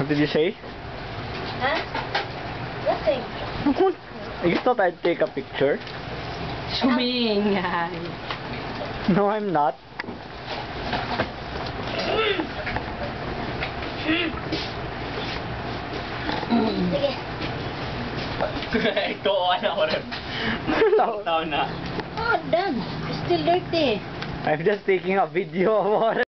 What did you say? Huh? Nothing. You thought I'd take a picture? Sumingay. No, I'm not. Sige. Ito, ano ko rin. No. Taon na. Oh, done. It's still dirty. I'm just taking a video of what